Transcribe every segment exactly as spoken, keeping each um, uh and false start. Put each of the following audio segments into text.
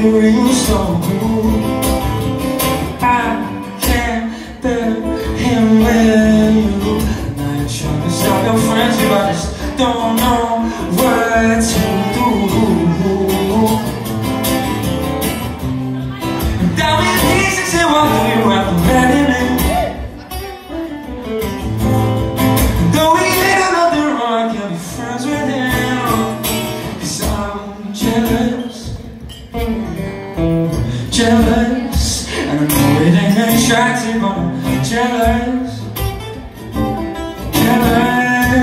real slow. I can't bear him with you. Now you're trying to stop your friendship, I just don't know what to do. And down in pieces and what do you have to let him in? Though he did nothing wrong, I can't be friends with him. Cause I'm jealous, jealous. And I know it ain't attractive, but I'm jealous, jealous.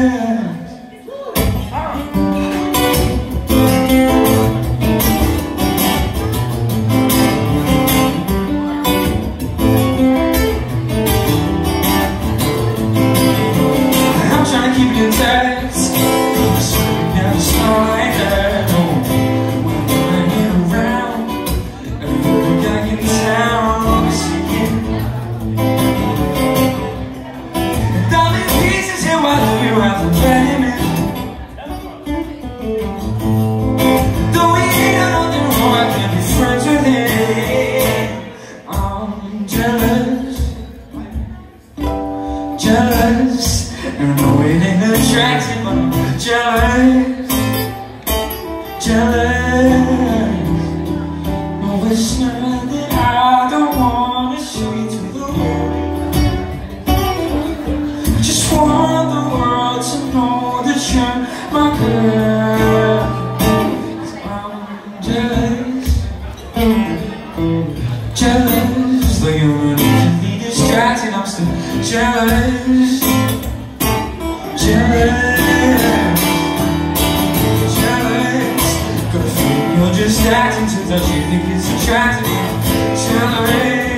I'm trying to keep it intact, so it never smell like that. No, when I'm hanging around, every guy in town is singing. And I'm in pieces, and why do you have to let him in? Though he ain't nothing wrong, I can't be friends with him. I'm jealous, jealous. And I know it ain't attractive, but I'm jealous, jealous. No, it's not that I don't wanna show you to the world. I just want the world to know that you're my girl. 'Cause I'm jealous, jealous. Though you're easily distracted, I'm still jealous, jealous, jealous. Got a feeling you're just acting to touch you think it's attractive. Jealous.